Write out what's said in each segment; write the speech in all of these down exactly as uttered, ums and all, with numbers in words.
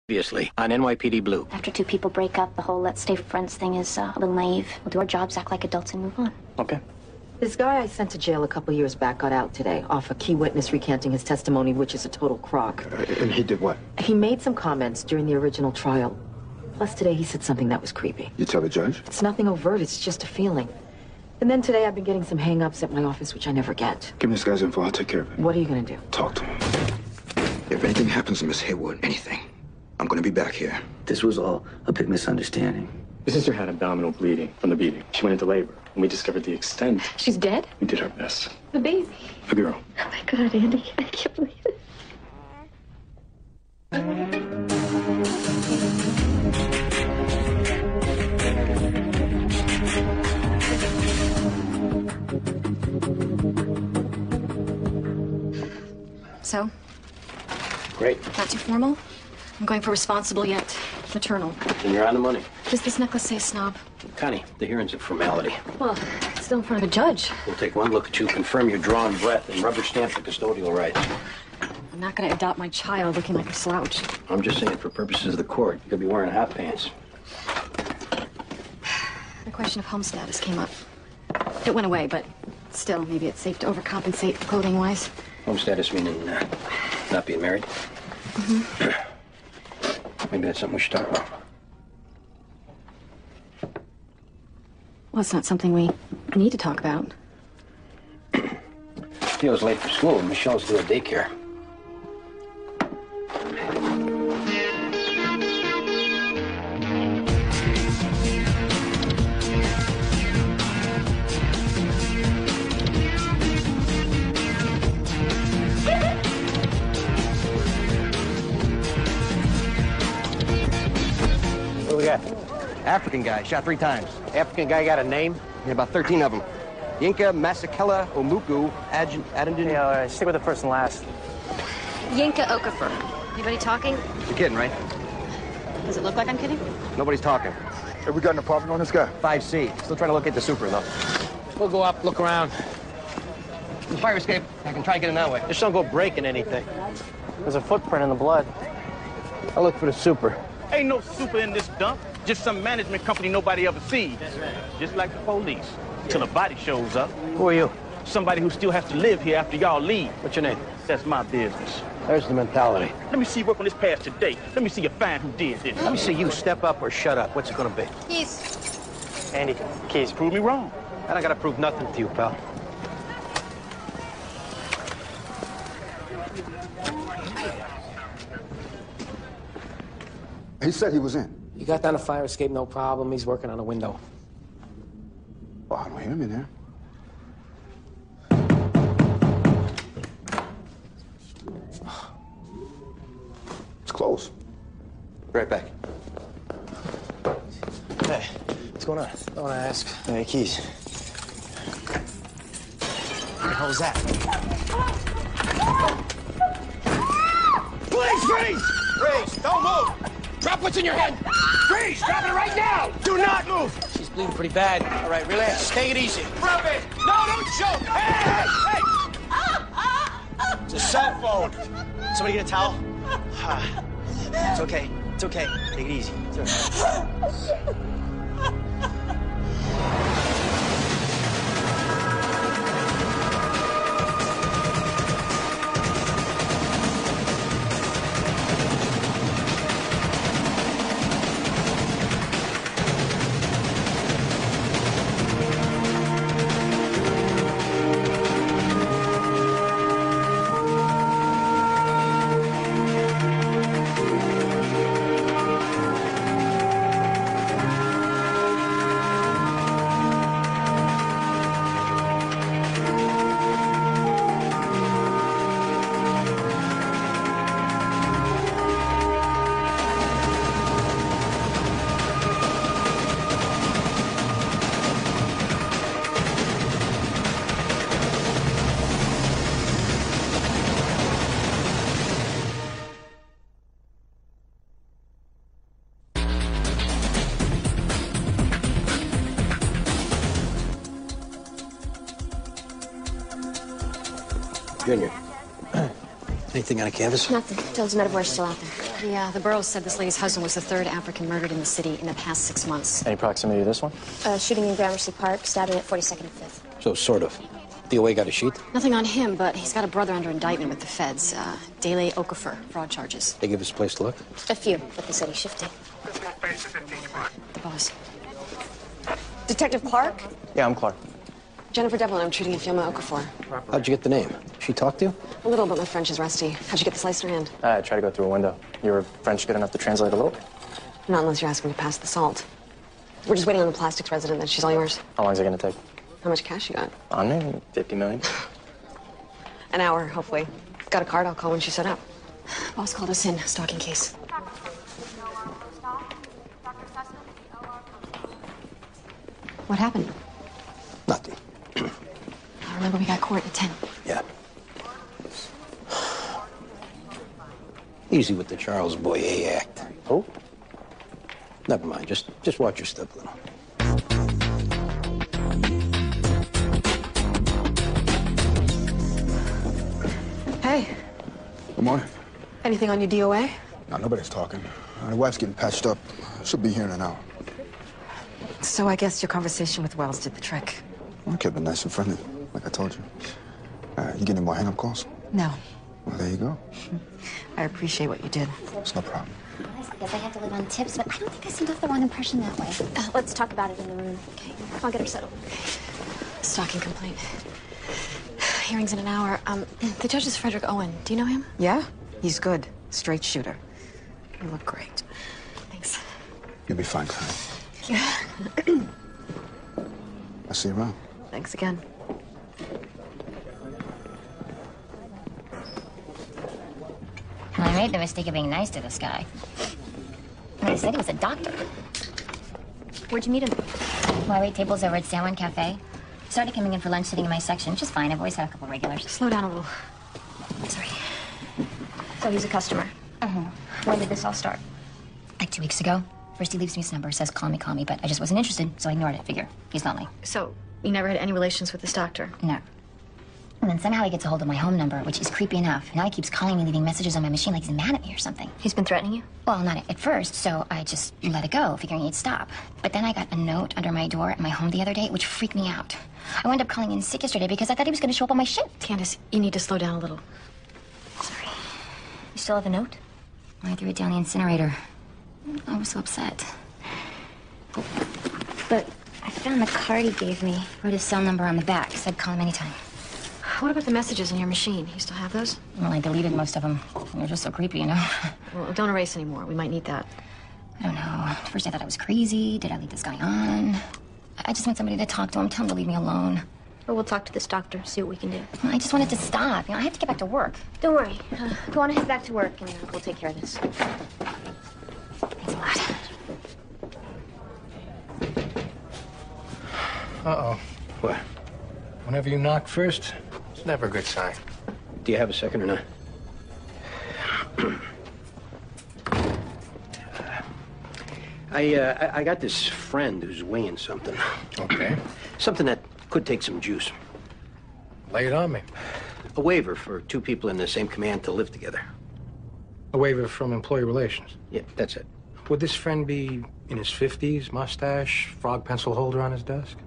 Previously on N Y P D Blue. After two people break up, the whole let's stay friends thing is uh, a little naive. We'll do our jobs, act like adults, and move on. Okay. This guy I sent to jail a couple years back got out today, off a key witness recanting his testimony, which is a total crock. Uh, and he did what? He made some comments during the original trial. Plus today he said something that was creepy. You tell the judge? It's nothing overt, it's just a feeling. And then today I've been getting some hang-ups at my office, which I never get. Give me this guy's info, I'll take care of it. What are you gonna do? Talk to him. If anything happens to Miss Haywood, anything, I'm gonna be back here. This was all a big misunderstanding. My sister had abdominal bleeding from the beating. She went into labor. When we discovered the extent, She's dead? we did our best. The baby. A girl. Oh my God, Andy, I can't believe it. So? Great. Not too formal? I'm going for responsible yet maternal. And you're on the money. Does this necklace say snob? Connie, the hearing's a formality. Well, it's still in front of a judge. We'll take one look at you, confirm your drawn breath, and rubber stamp the custodial rights. I'm not going to adopt my child looking like a slouch. I'm just saying, for purposes of the court, you could be wearing hot pants. The question of home status came up. It went away, but still, maybe it's safe to overcompensate clothing-wise. Home status meaning uh, not being married? Mm-hmm. Maybe that's something we should talk about. Well, it's not something we need to talk about. Theo's late for school, and Michelle's doing daycare. What do we got? African guy, shot three times. African guy got a name? Yeah, about thirteen of them. Yinka, Masakela, Omuku, Adjun, Adendin. Yeah, all right, stick with the first and last. Yinka Okafor. Anybody talking? You're kidding, right? Does it look like I'm kidding? Nobody's talking. Have we got an apartment on this guy? five C. Still trying to locate the super, though. We'll go up, look around. The fire escape. I can try and get in that way. Just don't go breaking anything. There's a footprint in the blood. I'll look for the super. Ain't no super in this dump. Just some management company nobody ever sees. Just like the police. Till a body shows up. Who are you? Somebody who still has to live here after y'all leave. What's your name? That's my business. There's the mentality. Let me see you work on this pass today. Let me see you find who did this. Let me see you step up or shut up. What's it gonna be? Keys. Andy, keys. Prove me wrong. I don't gotta prove nothing to you, pal. He said he was in. He got down a fire escape, no problem. He's working on a window. Oh, I don't hear him in there. It's closed. Be right back. Hey, what's going on? I want to ask. Hey, keys. What the hell is that? Please, freeze! Freeze! Don't move! Drop what's in your head! Freeze! Drop it right now! Do not move! She's bleeding pretty bad. All right, relax. Take it easy. Drop it! No, don't choke! Hey! Hey! It's a cell phone. Somebody get a towel? It's okay. It's okay. Take it easy. It's okay. Junior. Anything on a canvas? Nothing. Toad's metaphor's still out there. Yeah, the boroughs said this lady's husband was the third African murdered in the city in the past six months. Any proximity to this one? Uh, shooting in Gramercy Park, stabbing at forty-second and fifth. So, sort of. D O A got a sheet? Nothing on him, but he's got a brother under indictment with the feds. Uh, Dele Okafor, fraud charges. They give us a place to look? A few, but they said he's shifty. The boss. Detective Clark? Yeah, I'm Clark. Jennifer Devlin, I'm treating Fiona Okafor. How'd you get the name? She talked to you? A little, but my French is rusty. How'd you get the slice in her hand? I tried to go through a window. You were French good enough to translate a little? Not unless you're asking to pass the salt. We're just waiting on the plastics resident, then she's all yours. How long is it going to take? How much cash you got? On me? fifty million. An hour, hopefully. Got a card, I'll call when she's set up. Boss called us in, stalking case. What happened? Nothing. I remember we got court at ten. Yeah. Easy with the Charles Boyer Act. Oh? Never mind. Just, just watch your step a little. Hey, Good morning. anything on your D O A? No, nobody's talking. Uh, the wife's getting patched up. She'll be here in an hour. So I guess your conversation with Wells did the trick. Well, kept it nice and friendly, like I told you. Uh, you get any more hang-up calls? No. Well, there you go. I appreciate what you did. It's no problem. I guess I have to live on tips, but I don't think I sent off the wrong impression that way. Uh, let's talk about it in the room. Okay. Come on, get her settled. Stalking complaint. Hearing's in an hour. Um, the judge is Frederick Owen. Do you know him? Yeah? He's good. Straight shooter. You look great. Thanks. You'll be fine, Connie. Yeah. I'll see you around. Thanks again. I made the mistake of being nice to this guy. And he said he was a doctor. Where'd you meet him? Well, I wait tables over at San Juan Cafe. Started coming in for lunch, sitting in my section, which is fine. I've always had a couple regulars. Slow down a little. Sorry. So he's a customer. Mm-hmm. When did this all start? Like two weeks ago. First he leaves me his number, says call me, call me, but I just wasn't interested, so I ignored it. Figure, he's lonely. So, you never had any relations with this doctor? No. And then somehow he gets a hold of my home number, which is creepy enough. Now he keeps calling me, leaving messages on my machine like he's mad at me or something. He's been threatening you? Well, not at first, so I just let it go, figuring he'd stop. But then I got a note under my door at my home the other day, which freaked me out. I wound up calling in sick yesterday because I thought he was going to show up on my shift. Candace, you need to slow down a little. Sorry. You still have the note? I threw it down the incinerator. I was so upset. But I found the card he gave me. Wrote his cell number on the back. Said call him anytime. What about the messages in your machine? You still have those? Well, I deleted most of them. They're just so creepy, you know? Well, don't erase anymore. We might need that. I don't know. At first I thought I was crazy. Did I lead this guy on? I just want somebody to talk to him, tell him to leave me alone. Or we'll talk to this doctor, see what we can do. Well, I just want it to stop. You know, I have to get back to work. Don't worry. Uh, go on and head back to work, and uh, we'll take care of this. Thanks a lot. Uh-oh. What? Whenever you knock first, it's never a good sign. Do you have a second or not? I, uh, I I got this friend who's weighing something. Okay. Something that could take some juice. Lay it on me. A waiver for two people in the same command to live together. A waiver from employee relations. Yeah, that's it. Would this friend be in his fifties, mustache, frog pencil holder on his desk?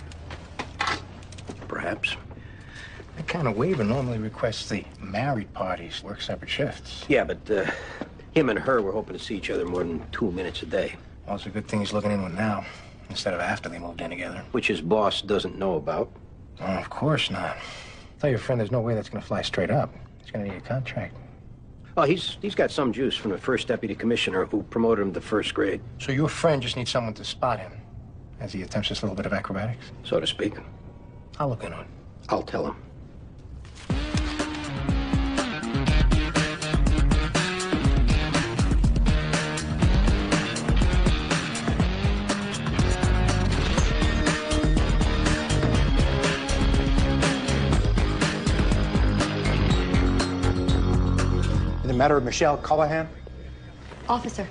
Perhaps. That kind of waiver normally requests the married parties work separate shifts. Yeah, but uh, him and her were hoping to see each other more than two minutes a day. Well, it's a good thing he's looking in one now, instead of after they moved in together. Which his boss doesn't know about. Oh, of course not. Tell your friend there's no way that's going to fly straight up. He's going to need a contract. Oh, he's he's got some juice from the first deputy commissioner who promoted him to first grade. So your friend just needs someone to spot him as he attempts this little bit of acrobatics? So to speak. I'll look into it. I'll tell him. In the matter of Michelle Callahan? Officer.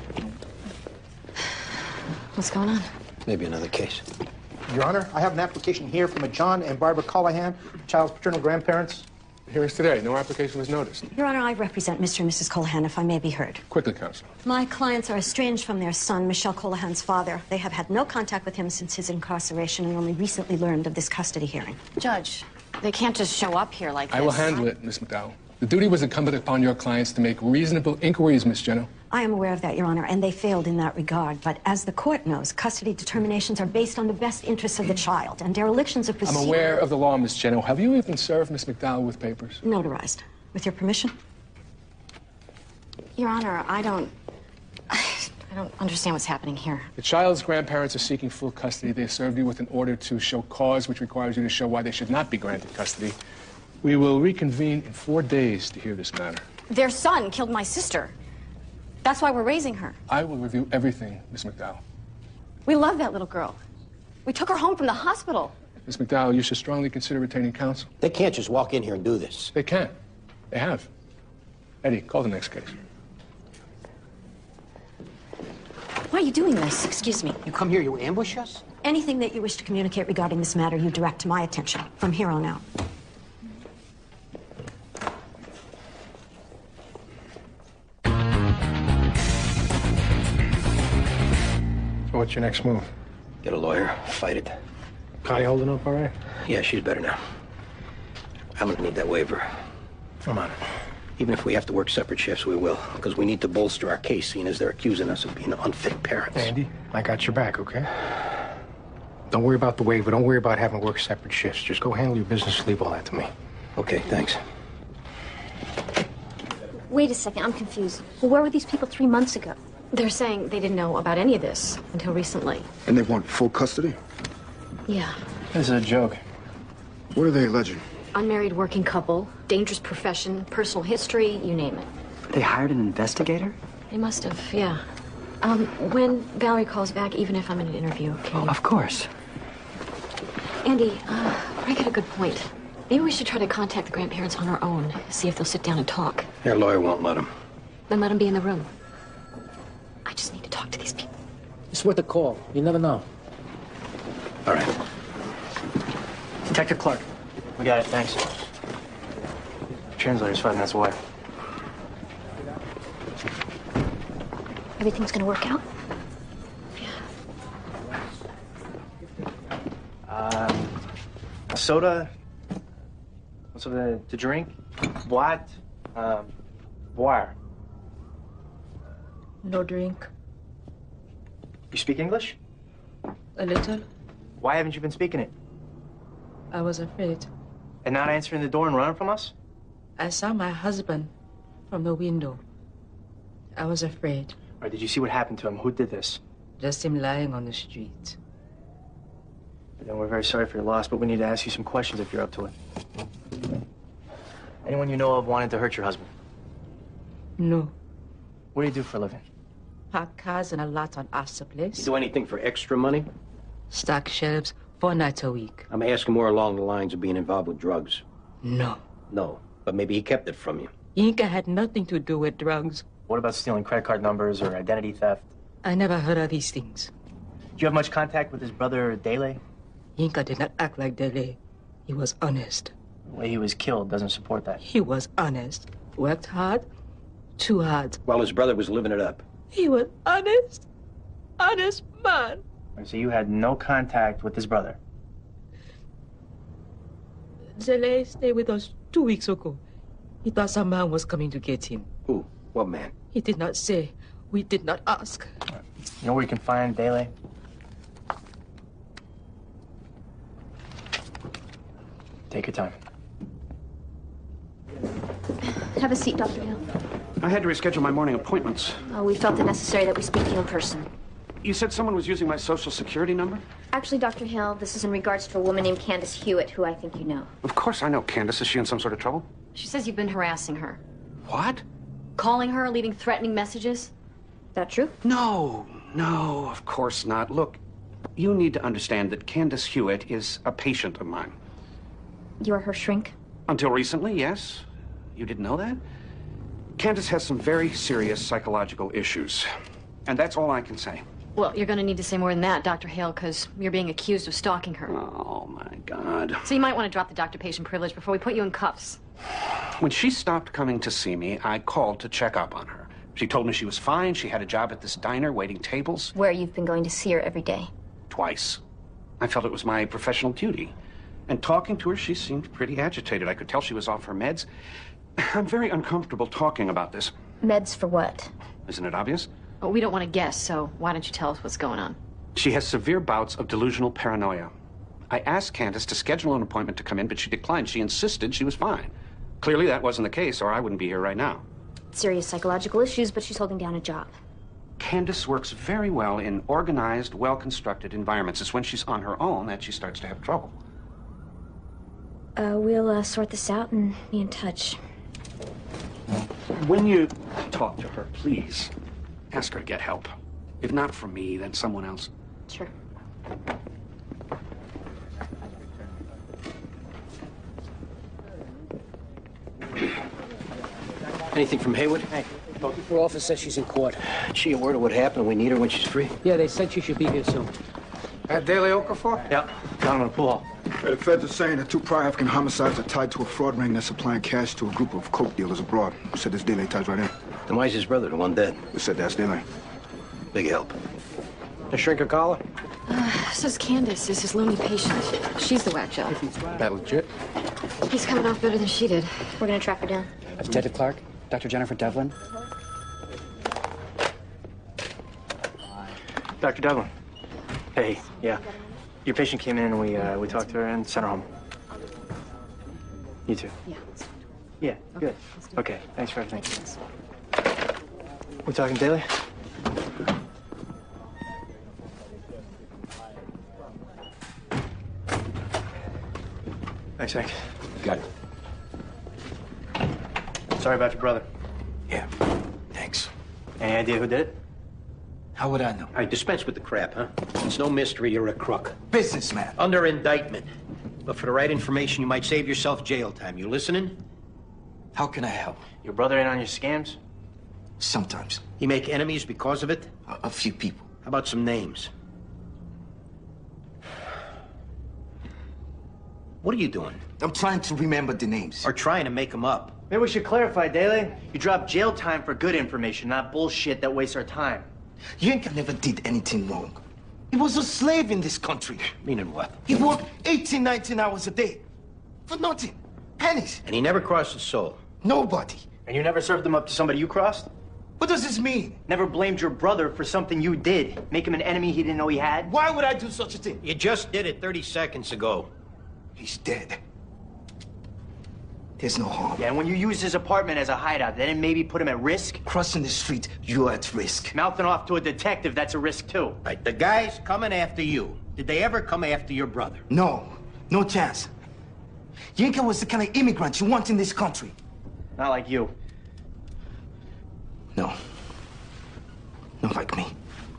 What's going on? Maybe another case. Your Honor, I have an application here from a John and Barbara Callahan, child's paternal grandparents. Hearings today. No application was noticed. Your Honor, I represent Mister and Missus Colohan, if I may be heard. Quickly, counsel. My clients are estranged from their son, Michelle Colohan's father. They have had no contact with him since his incarceration and only recently learned of this custody hearing. Judge, they can't just show up here like this. I will handle it, Miss McDowell. The duty was incumbent upon your clients to make reasonable inquiries, Miss Jenno. I am aware of that, Your Honor, and they failed in that regard. But as the court knows, custody determinations are based on the best interests of the child, and derelictions of procedure... I'm aware of the law, Miss Jenno. Have you even served Miss McDowell with papers? Notarized. With your permission? Your Honor, I don't... I don't understand what's happening here. The child's grandparents are seeking full custody. They served you with an order to show cause, which requires you to show why they should not be granted custody. We will reconvene in four days to hear this matter. Their son killed my sister. That's why we're raising her. I will review everything, Miss McDowell. We love that little girl. We took her home from the hospital. Miss McDowell, you should strongly consider retaining counsel. They can't just walk in here and do this. They can. They have. Eddie, call the next case. Why are you doing this? Excuse me. You come here, you ambush us? Anything that you wish to communicate regarding this matter, you direct to my attention from here on out. So what's your next move? Get a lawyer, fight it. Connie holding up all right? Yeah, she's better now. I'm gonna need that waiver. I'm on it. Even if we have to work separate shifts, we will, because we need to bolster our case, seeing as they're accusing us of being unfit parents. Andy, I got your back, okay? Don't worry about the waiver. Don't worry about having to work separate shifts. Just go handle your business. Leave all that to me. Okay, thanks. Wait a second, I'm confused. Well, where were these people three months ago? They're saying they didn't know about any of this until recently. And they want full custody? Yeah. This is a joke. What are they alleging? Unmarried working couple, dangerous profession, personal history, you name it. They hired an investigator? They must have, yeah. Um, when Valerie calls back, even if I'm in an interview, can you... Of course. Andy, uh, Greg had a good point. Maybe we should try to contact the grandparents on our own, see if they'll sit down and talk. Their lawyer won't let them. Then let them be in the room. I just need to talk to these people. It's worth a call. You never know. All right. Detective Clark. We got it, thanks. Translator's five minutes away. Everything's gonna work out? Uh, a soda? Something to, to drink? Boite? Um, boire. No drink. You speak English? A little. Why haven't you been speaking it? I was afraid. And not answering the door and running from us? I saw my husband from the window. I was afraid. Or did you see what happened to him? Who did this? Just him lying on the street. Then we're very sorry for your loss, but we need to ask you some questions if you're up to it. Anyone you know of wanted to hurt your husband? No. What do you do for a living? Park cars and a lot on Astor Place. You do anything for extra money? Stock shelves four nights a week. I'm asking more along the lines of being involved with drugs. No. No, but maybe he kept it from you. Inca had nothing to do with drugs. What about stealing credit card numbers or identity theft? I never heard of these things. Do you have much contact with his brother, Dele? Inca did not act like Dele. He was honest. The way he was killed doesn't support that. He was honest. Worked hard. Too hard. While his brother was living it up. He was honest. Honest man. So you had no contact with his brother? Dele stayed with us two weeks ago. He thought some man was coming to get him. Who? What man? He did not say. We did not ask. You know where you can find Dele? Take your time. Have a seat, Doctor Hill. I had to reschedule my morning appointments. Oh, we felt it necessary that we speak to you in person. You said someone was using my social security number? Actually, Doctor Hill, this is in regards to a woman named Candace Hewitt, who I think you know. Of course I know Candace. Is she in some sort of trouble? She says you've been harassing her. What? Calling her, leaving threatening messages. That true? No, no, of course not. Look, you need to understand that Candace Hewitt is a patient of mine. You're her shrink? Until recently, yes. You didn't know that? Candace has some very serious psychological issues. And that's all I can say. Well, you're going to need to say more than that, Doctor Hale, because you're being accused of stalking her. Oh, my God. So you might want to drop the doctor-patient privilege before we put you in cuffs. When she stopped coming to see me, I called to check up on her. She told me she was fine. She had a job at this diner waiting tables. Where you've been going to see her every day. Twice. I felt it was my professional duty. And talking to her, she seemed pretty agitated. I could tell she was off her meds. I'm very uncomfortable talking about this. Meds for what? Isn't it obvious? Well, we don't want to guess, so why don't you tell us what's going on? She has severe bouts of delusional paranoia. I asked Candace to schedule an appointment to come in, but she declined. She insisted she was fine. Clearly that wasn't the case, or I wouldn't be here right now. Serious psychological issues, but she's holding down a job. Candace works very well in organized, well-constructed environments. It's when she's on her own that she starts to have trouble. Uh, we'll uh, sort this out and be in touch. When you talk to her, please ask her to get help. If not from me, then someone else. Sure. Anything from Haywood? Hey, her office says she's in court. Is she aware of what happened? We need her when she's free. Yeah, they said she should be here soon. At Daily Okafor? Yeah, down in the pool hall. The feds are saying that two prior African homicides are tied to a fraud ring that's supplying cash to a group of coke dealers abroad. We said this Dele ties right in. Then why is his brother the one dead? We said that's Dele. Big help. The shrink her collar? Uh, so's Candace is his lonely patient. She's the whack job. That legit? He's coming off better than she did. We're gonna track her down. Detective Clark, Doctor Jennifer Devlin. Doctor Devlin. Hey, yeah. Your patient came in and we uh, we talked to her and sent her home. You too. Yeah. Yeah, good. Okay, thanks for everything. We're talking daily? Thanks, Hank. Got it. Sorry about your brother. Yeah, thanks. Any idea who did it? How would I know? I dispense with the crap, huh? It's no mystery you're a crook. Businessman. Under indictment. But for the right information, you might save yourself jail time. You listening? How can I help? Your brother in on your scams? Sometimes. You make enemies because of it? A, a few people. How about some names? What are you doing? I'm trying to remember the names. Or trying to make them up. Maybe we should clarify, Daly. You drop jail time for good information, not bullshit that wastes our time. Yanka never did anything wrong. He was a slave in this country. Meaning what? He worked eighteen, nineteen hours a day. For nothing. Pennies. And he never crossed his soul. Nobody. And you never served him up to somebody you crossed? What does this mean? Never blamed your brother for something you did. Make him an enemy he didn't know he had? Why would I do such a thing? You just did it thirty seconds ago. He's dead. There's no harm. Yeah, and when you used his apartment as a hideout, then it maybe put him at risk? Crossing the street, you're at risk. Mouthing off to a detective, that's a risk too. Right, the guys coming after you. Did they ever come after your brother? No, no chance. Yanka was the kind of immigrant you want in this country. Not like you. No. Not like me.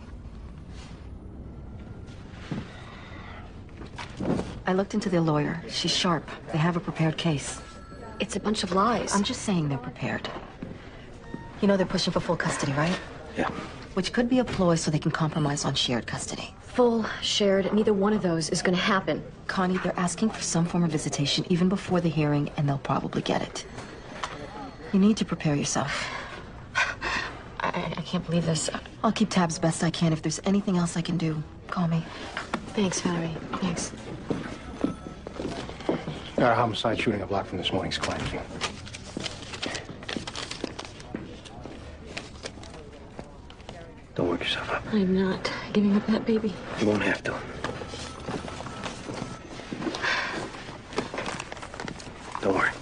I looked into their lawyer. She's sharp. They have a prepared case. It's a bunch of lies. I'm just saying they're prepared. You know they're pushing for full custody, right? Yeah. Which could be a ploy so they can compromise on shared custody. Full, shared, neither one of those is going to happen. Connie, they're asking for some form of visitation even before the hearing, and they'll probably get it. You need to prepare yourself. I, I can't believe this. I'll keep tabs best I can. If there's anything else I can do, call me. Thanks, Valerie. Thanks. Got a homicide shooting a block from this morning's crime scene. Don't work yourself up. I'm not giving up that baby. You won't have to. Don't worry.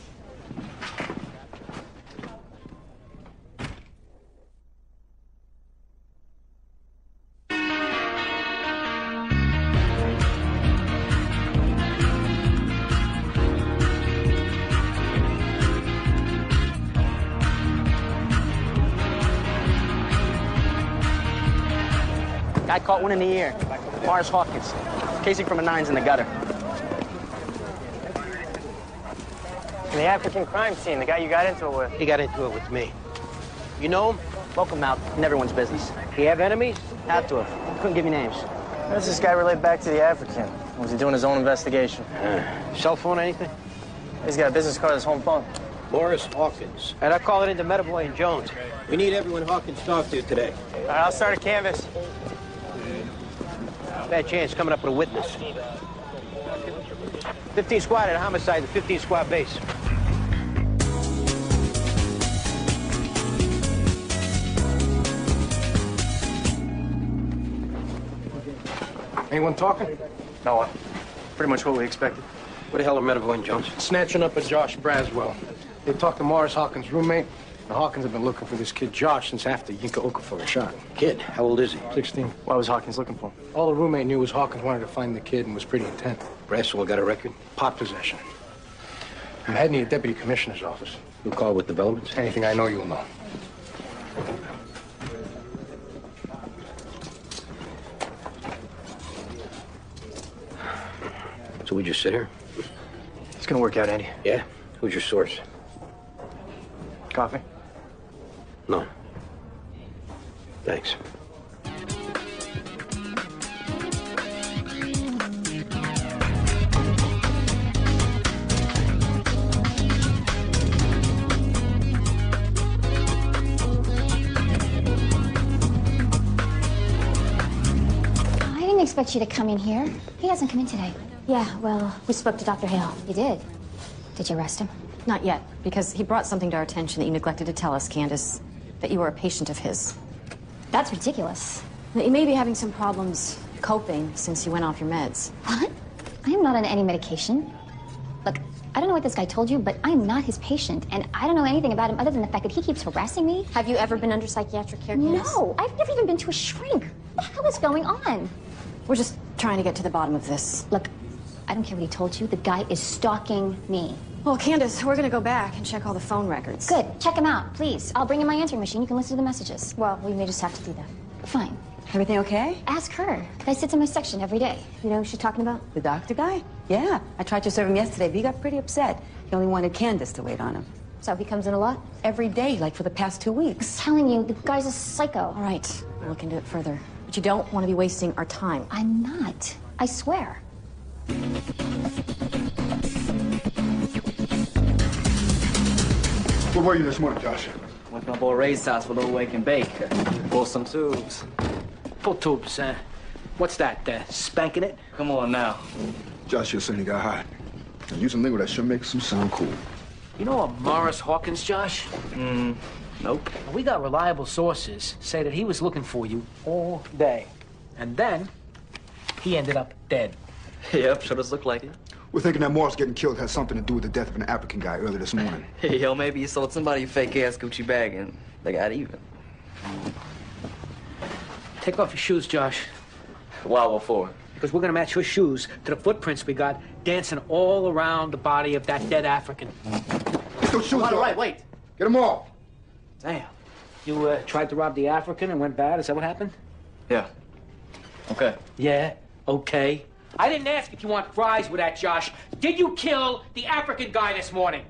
Guy caught one in the ear. Mars Hawkins. Casing from a nine's in the gutter. In the African crime scene, the guy you got into it with. He got into it with me. You know him? Welcome out in everyone's business. Do you have enemies? Had to have. Couldn't give you names. How does this guy relate back to the African? Or was he doing his own investigation? Uh, cell phone, anything? He's got a business card, his home phone. Morris Hawkins. And I'll call it into Metaboy and Jones. We need everyone Hawkins talked to today. All right, I'll start a canvas. Bad chance coming up with a witness. fifteen squad at a homicide, the fifteen squad base. Anyone talking? No, uh, pretty much what we expected. What the hell are Metaboy and Jones? Snatching up a Josh Braswell. They talked to Morris Hawkins' roommate. The Hawkins have been looking for this kid Josh since after Yinka Okafor was shot. Kid? How old is he? sixteen. Why was Hawkins looking for him? All the roommate knew was Hawkins wanted to find the kid and was pretty intent. Braswell got a record? Pot possession. I'm heading to the deputy commissioner's office. You'll call with developments? Anything I know, you'll know. So we just sit here? It's gonna work out, Andy. Yeah? Who's your source? Coffee? No. Thanks. I didn't expect you to come in here. He hasn't come in today. Yeah, well, we spoke to Doctor Hale. You did? Did you arrest him? Not yet, because he brought something to our attention that you neglected to tell us, Candace. That you were a patient of his. That's ridiculous. That you may be having some problems coping since you went off your meds. What? I am not on any medication. Look, I don't know what this guy told you, but I'm not his patient, and I don't know anything about him other than the fact that he keeps harassing me. Have you ever been under psychiatric care, Candace? No, I've never even been to a shrink. What the hell is going on? We're just trying to get to the bottom of this. Look, I don't care what he told you. The guy is stalking me. Well, Candace, we're gonna go back and check all the phone records. Good. Check him out, please. I'll bring in my answering machine. You can listen to the messages. Well, we may just have to do that. Fine. Everything okay? Ask her. The guy sits in my section every day. You know who she's talking about? The doctor guy? Yeah. I tried to serve him yesterday, but he got pretty upset. He only wanted Candace to wait on him. So he comes in a lot? Every day, like for the past two weeks. I'm telling you, the guy's a psycho. All right. We'll look into it further. But you don't want to be wasting our time. I'm not. I swear. Where were you this morning, Josh? Went to my boy Ray's house for a little wake and bake. Pull some tubes. Pull tubes, huh? What's that, uh, spanking it? Come on now. Josh just said he got hot. And using lingo that sure makes him sound cool. You know a Morris Hawkins, Josh? Mm, nope. We got reliable sources say that he was looking for you all day. And then, he ended up dead. Yep, sure does look like it. We're thinking that Morris getting killed has something to do with the death of an African guy earlier this morning. Hey, yo, maybe you sold somebody a fake-ass Gucci bag and they got even. Take off your shoes, Josh. Why, what for? Because we're gonna match your shoes to the footprints we got dancing all around the body of that dead African. Get those shoes All off. right, wait. Get them off. Damn. You uh, tried to rob the African and went bad? Is that what happened? Yeah. Okay. Yeah, okay. I didn't ask if you want fries with that, Josh. Did you kill the African guy this morning?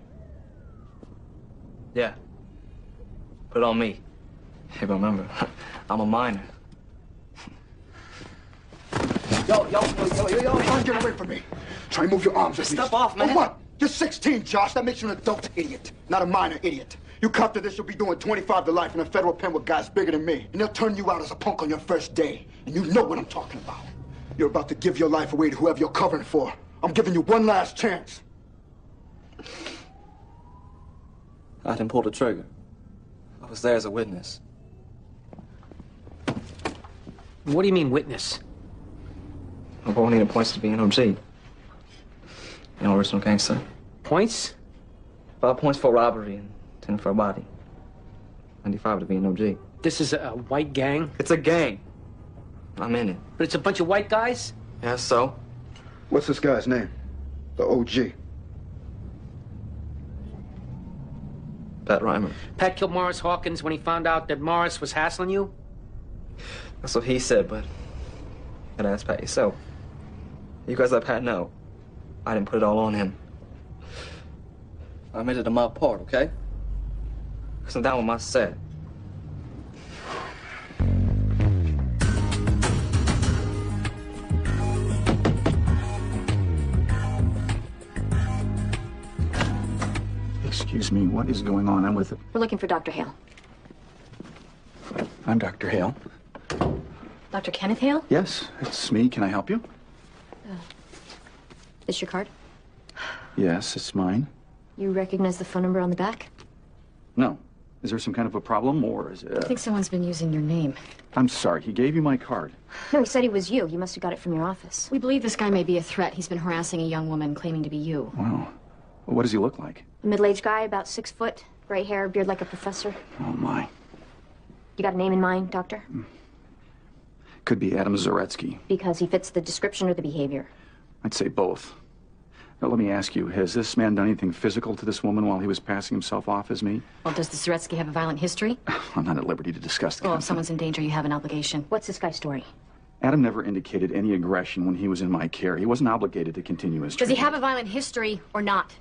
Yeah. Put it on me. Hey, but remember, I'm a minor. Yo, yo, yo, yo, yo, yo, try and get away from me. Try and move your arms. Step off, man. For what? You're sixteen, Josh. That makes you an adult idiot, not a minor idiot. You cop to this, you'll be doing twenty-five to life in a federal pen with guys bigger than me. And they'll turn you out as a punk on your first day. And you know what I'm talking about. You're about to give your life away to whoever you're covering for. I'm giving you one last chance. I didn't pull the trigger. I was there as a witness. What do you mean, witness? My boy needed points to be an O G. You know, original gangster. Points? Five points for robbery and ten for a body. ninety-five to be an O G. This is a, a white gang? It's a gang. I'm in it. But it's a bunch of white guys? Yeah, so? What's this guy's name? The O G. Pat Reimer. Pat killed Morris Hawkins when he found out that Morris was hassling you? That's what he said, but you gotta ask Pat yourself. You guys let Pat know. I didn't put it all on him. I made it on my part, okay? Because I'm down with my set. Excuse me, what is going on? I'm with it. We're looking for Doctor Hale. I'm Doctor Hale. Doctor Kenneth Hale? Yes, it's me. Can I help you? Uh, this your card? Yes, it's mine. You recognize the phone number on the back? No. Is there some kind of a problem, or is it... I think someone's been using your name. I'm sorry. He gave you my card. No, he said he was you. You must have got it from your office. We believe this guy may be a threat. He's been harassing a young woman claiming to be you. Wow. Well, what does he look like? A middle-aged guy, about six foot, gray hair, beard like a professor. Oh, my. You got a name in mind, Doctor? Could be Adam Zaretsky. Because he fits the description or the behavior? I'd say both. Now, let me ask you, has this man done anything physical to this woman while he was passing himself off as me? Well, does the Zaretsky have a violent history? I'm not at liberty to discuss the Well, if content. someone's in danger, you have an obligation. What's this guy's story? Adam never indicated any aggression when he was in my care. He wasn't obligated to continue his Does he treatment. have a violent history or not?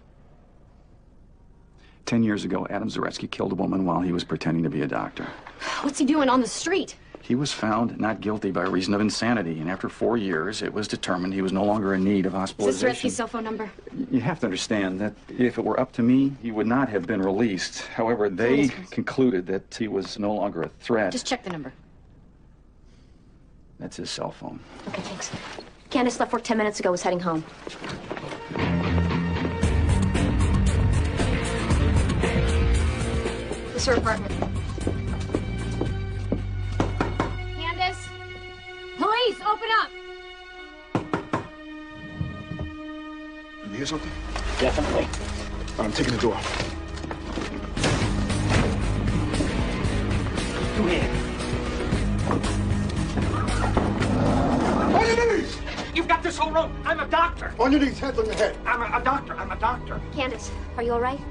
Ten years ago, Adam Zaretsky killed a woman while he was pretending to be a doctor. What's he doing on the street? He was found not guilty by reason of insanity, and after four years, it was determined he was no longer in need of Is this hospitalization. Zaretsky's cell phone number? You have to understand that if it were up to me, he would not have been released. However, they concluded that he was no longer a threat. Just check the number. That's his cell phone. Okay, thanks. Candace left work ten minutes ago, was heading home. This is her apartment. Candace? Police, open up! You hear something? Definitely. All right, I'm taking the door. Come here. On your knees! You've got this whole room. I'm a doctor. On your knees, hands on your head. I'm a, a doctor. I'm a doctor. Candace, are you all right?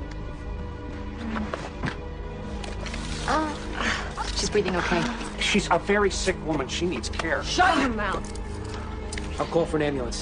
Uh, she's breathing okay. She's a very sick woman. She needs care. Shut your mouth! I'll call for an ambulance.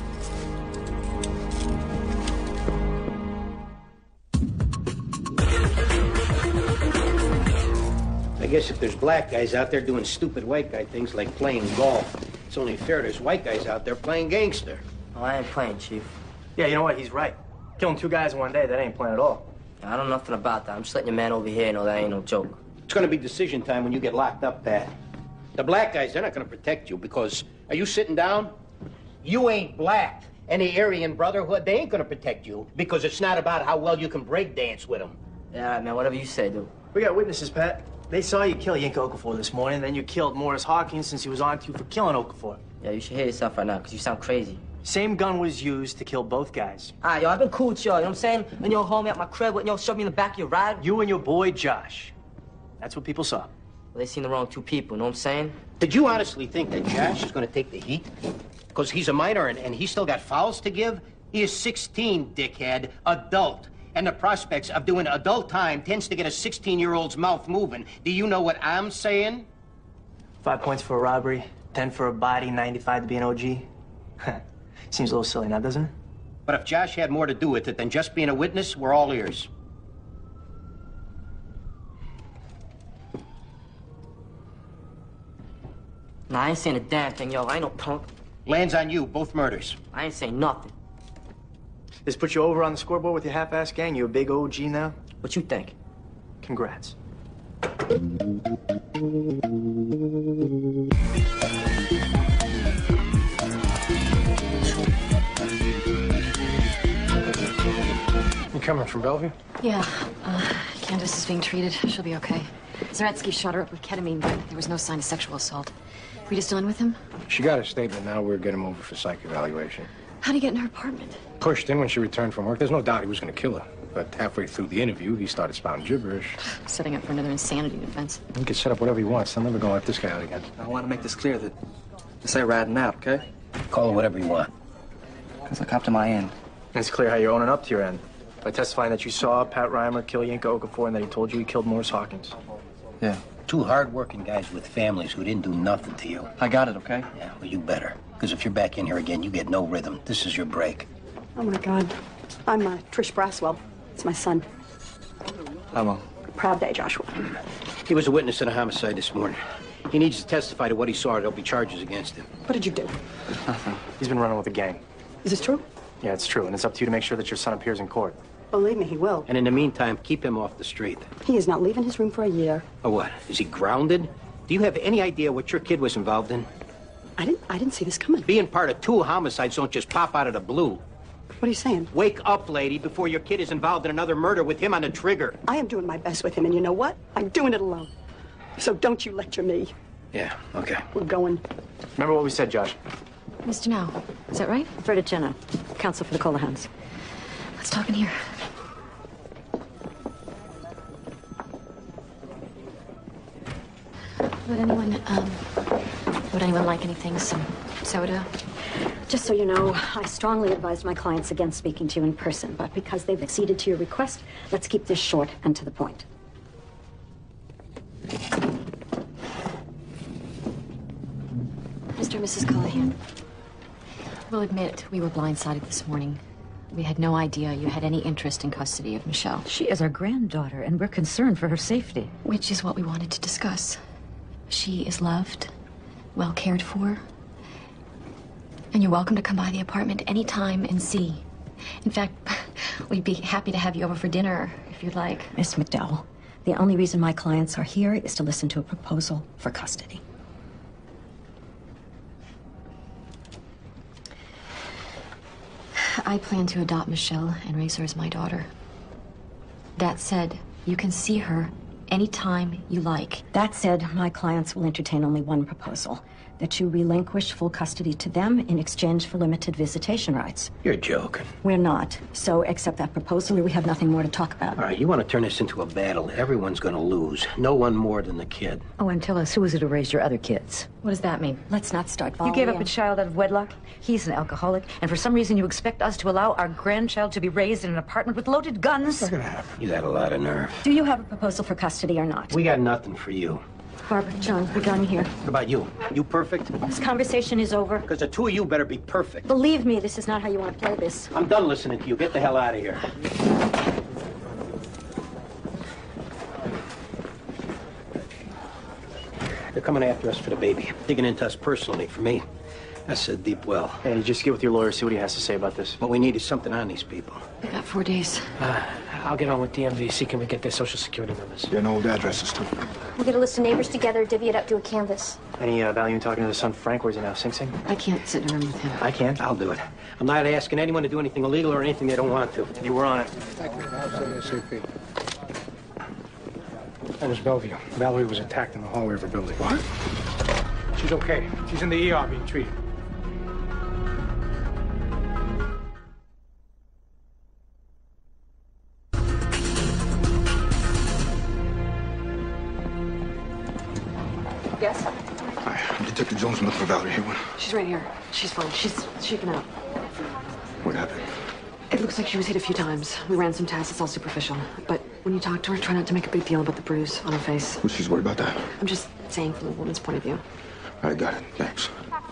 I guess if there's black guys out there doing stupid white guy things like playing golf, it's only fair there's white guys out there playing gangster. Oh, I ain't playing, Chief. Yeah, you know what? He's right. Killing two guys in one day, that ain't playing at all. I don't know nothing about that. I'm just letting your man over here know that ain't no joke. It's gonna be decision time when you get locked up, Pat. The black guys, they're not gonna protect you because, are you sitting down? You ain't black. And the Aryan Brotherhood, they ain't gonna protect you because it's not about how well you can break dance with them. Yeah, all right, man, whatever you say, dude. We got witnesses, Pat. They saw you kill Yinka Okafor this morning, then you killed Morris Hawkins since he was on to you for killing Okafor. Yeah, you should hear yourself right now, because you sound crazy. Same gun was used to kill both guys. All right, yo, I've been cool with y'all, you know what I'm saying? When y'all home at my crib, when y'all shoved me in the back of your ride. You and your boy, Josh. That's what people saw. Well, they seen the wrong two people, you know what I'm saying? Did you honestly think that Josh is gonna take the heat? Because he's a minor and, and he's still got fouls to give? He is sixteen, dickhead, adult. And the prospects of doing adult time tends to get a sixteen-year-old's mouth moving. Do you know what I'm saying? Five points for a robbery, ten for a body, ninety-five to be an O G. Seems a little silly now, doesn't it? But if Josh had more to do with it than just being a witness, we're all ears. Nah, I ain't saying a damn thing, yo. I ain't no punk. Lands on you, both murders. I ain't saying nothing. This put you over on the scoreboard with your half-ass gang? You a big O G now? What you think? Congrats. You coming from Bellevue? Yeah, uh, Candace is being treated. She'll be okay. Zaretsky shot her up with ketamine, but there was no sign of sexual assault. Rita still in with him? She got a statement. Now we're getting him over for psych evaluation. How'd he get in her apartment? Pushed in when she returned from work. There's no doubt he was going to kill her. But halfway through the interview, he started spouting gibberish. Setting up for another insanity defense. He can set up whatever he wants. I'm never going to let this guy out again. I want to make this clear that this ain't ratting out, okay? Call it whatever you want. Because I copped to my end. It's clear how you're owning up to your end. By testifying that you saw Pat Reimer kill Yinka Okafor and that he told you he killed Morris Hawkins. Yeah. Two hard-working guys with families who didn't do nothing to you. I got it, okay? Yeah, well, you better. Because if you're back in here again, you get no rhythm. This is your break. Oh, my God. I'm uh, Trish Braswell. It's my son. Hello. Proud day, Joshua. He was a witness in a homicide this morning. He needs to testify to what he saw. There'll be charges against him. What did you do? Nothing. He's been running with a gang. Is this true? Yeah, it's true, and it's up to you to make sure that your son appears in court. Believe me, he will. And in the meantime, keep him off the street. He is not leaving his room for a year. Or what? Is he grounded? Do you have any idea what your kid was involved in? I didn't, I didn't see this coming. Being part of two homicides don't just pop out of the blue. What are you saying? Wake up, lady, before your kid is involved in another murder with him on the trigger. I am doing my best with him, and you know what? I'm doing it alone. So don't you lecture me. Yeah, okay. We're going. Remember what we said, Josh. Mister Now, is that right? Roberta Jenna, counsel for the Colahans. Let's talk in here. Would anyone, um, would anyone like anything? Some soda? Just so you know, I strongly advised my clients against speaking to you in person, but because they've acceded to your request, let's keep this short and to the point. Mister and Missus Callahan, we'll admit we were blindsided this morning. We had no idea you had any interest in custody of Michelle. She is our granddaughter, and we're concerned for her safety. Which is what we wanted to discuss. She is loved, well cared for, and you're welcome to come by the apartment anytime and see. In fact, we'd be happy to have you over for dinner if you'd like. Miss McDowell, the only reason my clients are here is to listen to a proposal for custody. I plan to adopt Michelle and raise her as my daughter. That said, you can see her anytime you like. That said, my clients will entertain only one proposal, that you relinquish full custody to them in exchange for limited visitation rights. You're joking. We're not. So accept that proposal or we have nothing more to talk about. All right, you want to turn this into a battle. Everyone's going to lose. No one more than the kid. Oh, and tell us, who is it who raised your other kids? What does that mean? Let's not start You volleying. gave up a child out of wedlock. He's an alcoholic. And for some reason, you expect us to allow our grandchild to be raised in an apartment with loaded guns? Not gonna happen. You got a lot of nerve. Do you have a proposal for custody or not? We got nothing for you. Barbara, John, we're done here. What about you? You perfect? This conversation is over. Because the two of you better be perfect. Believe me, this is not how you want to play this. I'm done listening to you. Get the hell out of here. They're coming after us for the baby. Digging into us personally. For me, that's a deep well. Hey, just get with your lawyer, see what he has to say about this. What we need is something on these people. We got four days. Uh, I'll get on with D M V. See, can we get their social security numbers? Yeah, and old addresses, too. We'll get a list of neighbors together, divvy it up, do a canvas. Any uh, value in talking to the son, Frank? Where's he now? Sing Sing? I can't sit in a room with him. I can. I'll do it. I'm not asking anyone to do anything illegal or anything they don't want to. You were on it. That was Bellevue. Valerie was attacked in the hallway of her building. What? She's okay. She's in the E R being treated. Yes? Hi, I'm Detective Jones. I'm looking for Valerie Haywood. She's right here. She's fine. She's shaken out. What happened? It looks like she was hit a few times. We ran some tests. It's all superficial. But when you talk to her, try not to make a big deal about the bruise on her face. Well, she's worried about that. I'm just saying from the woman's point of view. All right, got it. Thanks.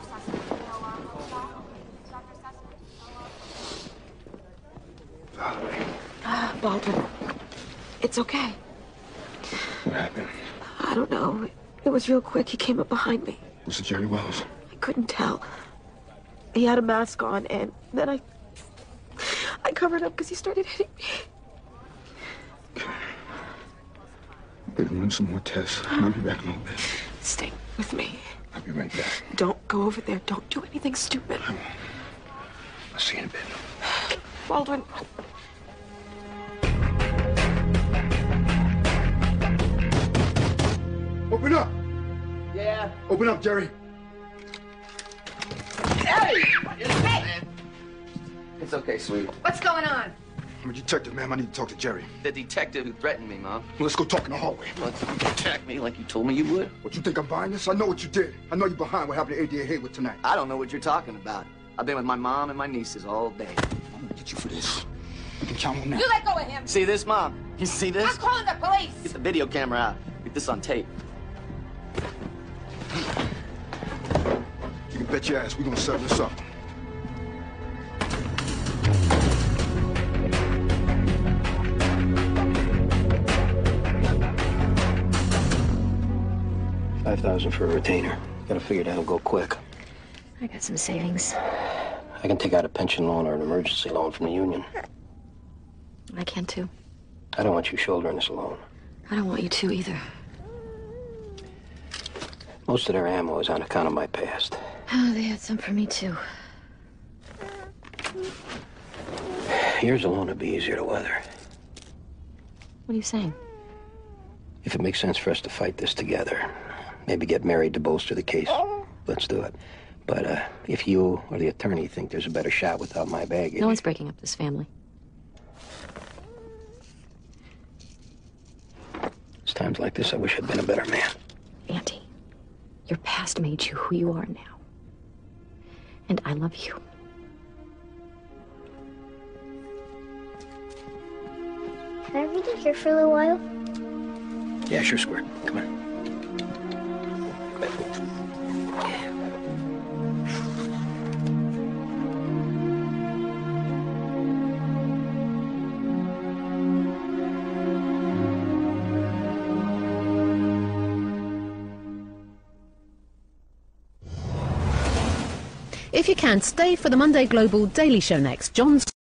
Valerie. Ah, Baldwin. It's okay. What happened? I don't know. It was real quick. He came up behind me. Was it Jerry Wells? I couldn't tell. He had a mask on, and then I... I covered up because he started hitting me. Better run some more tests. I'll be back in a little bit. Stay with me. I'll be right back. Don't go over there. Don't do anything stupid. I won't. I'll see you in a bit. Baldwin. Open up! Yeah. Open up, Jerry. Hey! Hey! It's okay, sweet. What's going on? I'm a detective, ma'am. I need to talk to Jerry. The detective who threatened me, Mom. Well, let's go talk in the hallway. Let's attack me like you told me you would. What, you think I'm buying this? I know what you did. I know you're behind what happened to A D A Haywood tonight. I don't know what you're talking about. I've been with my mom and my nieces all day. I'm gonna get you for this. You can count on that. You let go of him. See this, Mom? You see this? I'm calling the police. Get the video camera out. Get this on tape. You can bet your ass we're gonna settle this up. Five thousand for a retainer. Gotta figure that'll go quick. I got some savings. I can take out a pension loan or an emergency loan from the union. I can too. I don't want you shouldering this alone. I don't want you to either. Most of their ammo is on account of my past. Oh, they had some for me too. Yours alone would be easier to weather. What are you saying? If it makes sense for us to fight this together, maybe get married to bolster the case, let's do it. But uh, if you or the attorney think there's a better shot without my baggage... No one's breaking up this family. It's times like this I wish I'd been a better man. Andy, your past made you who you are now. And I love you. Can I read it here for a little while? Yeah, sure, Squirt. Come on. If you can, stay for the Monday Global Daily Show next. John's